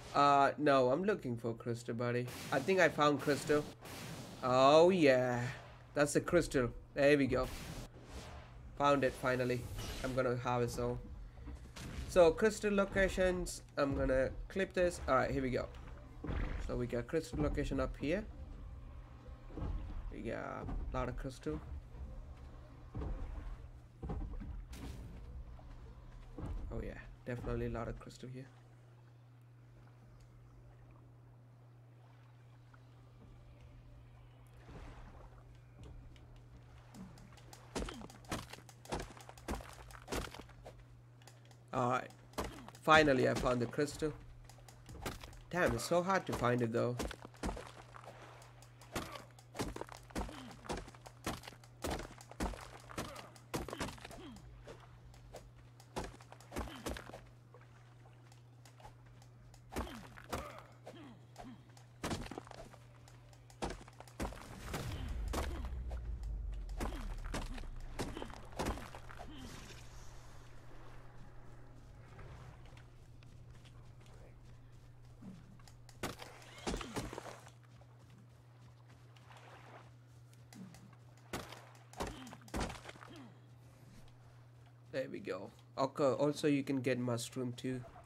No, I'm looking for crystal, buddy. I think I found crystal. Oh yeah, that's the crystal. There we go. Found it finally. I'm gonna harvest all. So crystal locations. I'm gonna clip this. All right, here we go. So we got crystal location up here. We got a lot of crystal. Oh yeah, definitely a lot of crystal here. All right, finally I found the crystal. Damn, it's so hard to find it though. There we go. Okay, also you can get mushroom too.